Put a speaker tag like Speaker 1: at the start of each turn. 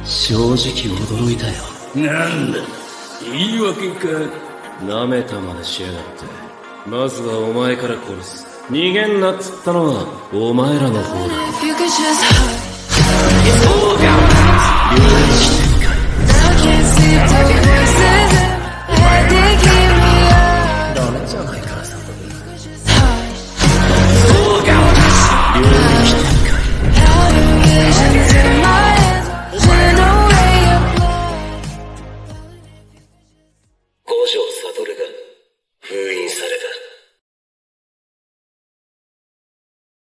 Speaker 1: 正直驚いたよ。
Speaker 2: なんだ、言い訳か。
Speaker 1: 舐めたまねしやがって。まずはお前から殺す。逃げんなっつったのはお前らの方だ。両手してんかい。